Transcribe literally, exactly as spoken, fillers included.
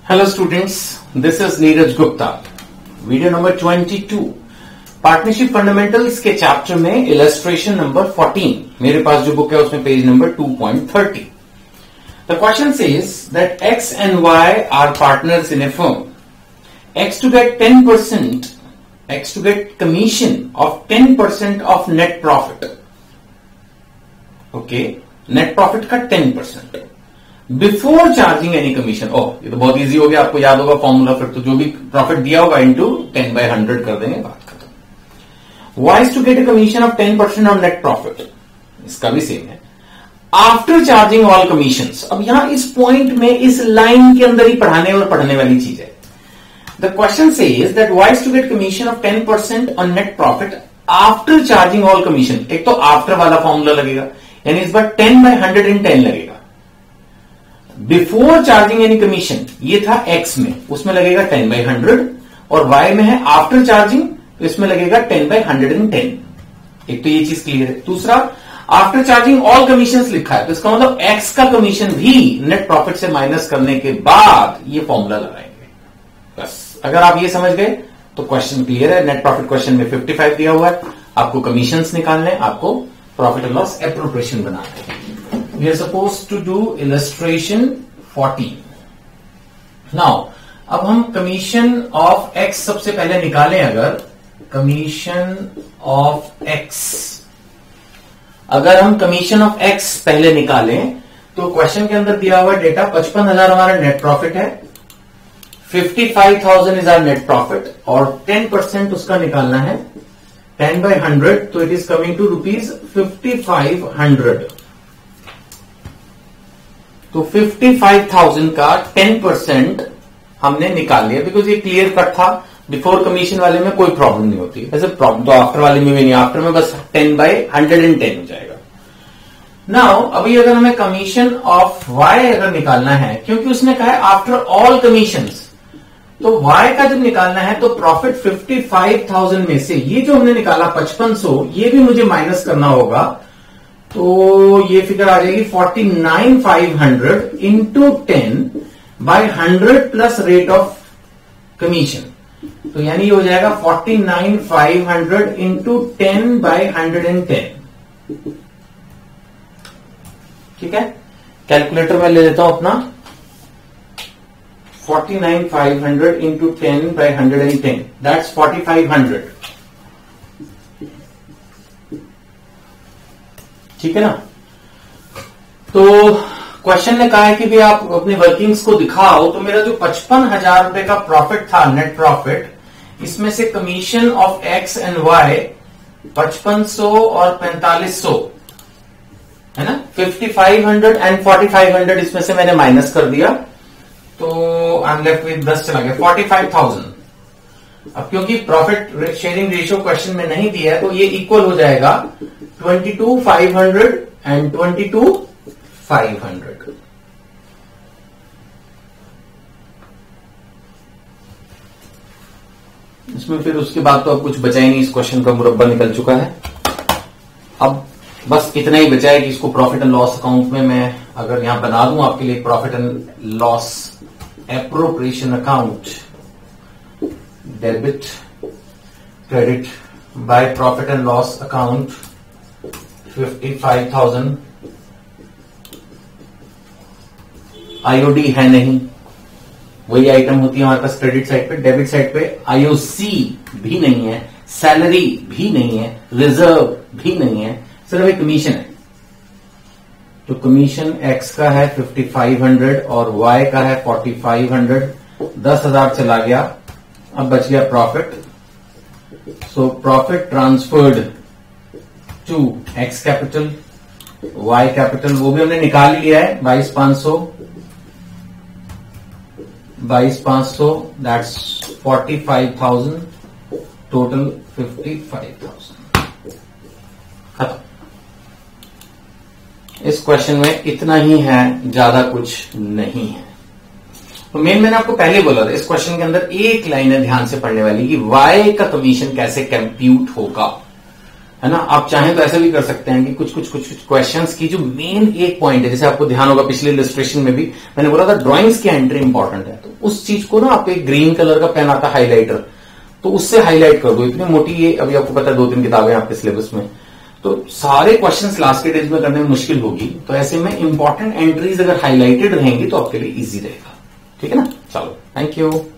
Hello students, this is Neeraj Gupta. Video number बाईस, partnership fundamentals के chapter में इलस्ट्रेशन नंबर चौदह। मेरे पास जो बुक है उसमें page number two point thirty. The question says that X and Y are partners in a firm. X to get ten percent, X to get commission of ten percent of net profit. Okay, net profit का ten percent before charging any commission. Oh, ये तो बहुत easy हो गया, आपको याद होगा formula. फिर तो जो भी प्रॉफिट दिया होगा इंटू टेन बाई हंड्रेड कर देंगे, बात खत्म। Y is to get a commission of ten percent on net profit, इसका भी सेम है। After charging all commission. अब यहां इस पॉइंट में इस लाइन के अंदर ही पढ़ाने और पढ़ने वाली चीज है। The question says that Y is to get commission of ten percent on net profit after charging all commission. एक तो आफ्टर वाला फॉर्मूला लगेगा, यानी इस बार ten by hundred in ten लगेगा। बिफोर चार्जिंग एनी कमीशन, ये था एक्स में, उसमें लगेगा टेन बाई हंड्रेड, और वाई में है आफ्टर चार्जिंग, तो इसमें लगेगा ten by hundred and ten. एक तो ये चीज क्लियर है। दूसरा, आफ्टर चार्जिंग ऑल कमीशन लिखा है, तो इसका मतलब एक्स का कमीशन भी नेट प्रॉफिट से माइनस करने के बाद ये फॉर्मूला लगाएंगे। बस, अगर आप ये समझ गए तो क्वेश्चन क्लियर है। नेट प्रॉफिट क्वेश्चन में फिफ्टी फाइव दिया हुआ है, आपको कमीशंस निकालने, आपको प्रॉफिट एंड लॉस एप्रोप्रिएशन बनाना है। We are supposed to do illustration fourteen. Now, अब हम कमीशन ऑफ एक्स सबसे पहले निकालें। अगर कमीशन ऑफ एक्स, अगर हम कमीशन ऑफ एक्स पहले निकालें तो क्वेश्चन के अंदर दिया हुआ डेटा पचपन हजार हमारा नेट प्रॉफिट है, fifty five thousand is our net profit, और टेन परसेंट उसका निकालना है टेन बाई हंड्रेड, तो it is coming to rupees fifty five hundred. तो फिफ्टी फाइव थाउजेंड का टेन परसेंट हमने निकाल लिया, बिकॉज ये क्लियर कट था। बिफोर कमीशन वाले में कोई प्रॉब्लम नहीं होती, ऐसे प्रॉब्लम तो आफ्टर वाले में भी नहीं। आफ्टर में बस ten by hundred and ten हो जाएगा। नाउ अभी अगर हमें कमीशन ऑफ वाई अगर निकालना है, क्योंकि उसने कहा है आफ्टर ऑल कमीशन, तो वाई का जब निकालना है तो प्रॉफिट फिफ्टी फाइव थाउजेंड में से ये जो हमने निकाला पचपन सौ, ये भी मुझे माइनस करना होगा। तो ये फिगर आ जाएगी forty nine five hundred into ten by hundred plus rate of commission. तो यानी ये हो जाएगा forty nine five hundred into ten by hundred and ten. ठीक है, कैलकुलेटर में ले लेता हूं अपना। Forty nine five hundred into ten by hundred and ten, that's forty five hundred. ठीक है ना। तो क्वेश्चन ने कहा है कि भी आप अपनी वर्किंग्स को दिखाओ। तो मेरा जो पचपन हजार रुपए का प्रॉफिट था, नेट प्रॉफिट, इसमें से commission of X and Y पचपन सौ और पैंतालीस सौ है ना, fifty five hundred and forty five hundred इसमें से मैंने माइनस कर दिया, तो आई एम लेफ्ट विद दस चला गया, फोर्टी फाइव थाउजेंड। अब क्योंकि प्रॉफिट शेयरिंग रेशियो क्वेश्चन में नहीं दिया है, तो ये इक्वल हो जाएगा twenty two five hundred and twenty two five hundred. इसमें फिर उसके बाद तो अब कुछ बचा ही नहीं, इस क्वेश्चन का मुरब्बा निकल चुका है। अब बस इतना ही बचा है कि इसको प्रॉफिट एंड लॉस अकाउंट में मैं अगर यहां बना दूं आपके लिए, profit and loss appropriation account, debit credit by profit and loss account fifty five thousand. IOD है नहीं, वही आइटम होती है हमारे पास क्रेडिट साइड पे। डेबिट साइड पे आईओसी भी नहीं है, सैलरी भी नहीं है, रिजर्व भी नहीं है, सिर्फ एक कमीशन है। तो कमीशन एक्स का है फिफ्टी फाइव हंड्रेड और वाई का है फोर्टी फाइव हंड्रेड। दस हजार चला गया, अब बच गया profit. So profit transferred to X capital, Y capital, वो भी हमने निकाल लिया है, बाईस पांच सौ, बाईस पांच सौ, that's forty five thousand, total fifty five thousand. खत्म। इस क्वेश्चन में इतना ही है, ज्यादा कुछ नहीं है। तो मेन मैंने आपको पहले बोला था, इस क्वेश्चन के अंदर एक लाइन है ध्यान से पढ़ने वाली कि वाई का कमीशन कैसे कंप्यूट होगा, है ना। आप चाहें तो ऐसा भी कर सकते हैं कि कुछ कुछ कुछ कुछ क्वेश्चंस की जो मेन एक पॉइंट है, जैसे आपको ध्यान होगा पिछले इलस्ट्रेशन में भी मैंने बोला था ड्राइंग्स की एंट्री इंपॉर्टेंट है, तो उस चीज को ना आप एक ग्रीन कलर का पेन आता है हाईलाइटर, तो उससे हाईलाइट कर दो। इतनी मोटी ये अभी आपको पता है दो तीन किताबें आपके सिलेबस में, तो सारे क्वेश्चंस लास्ट के डेज में करने में मुश्किल होगी, तो ऐसे में इंपॉर्टेंट एंट्रीज अगर हाईलाइटेड रहेंगी तो आपके लिए इजी रहेगा। ठीक है ना, चलो थैंक यू।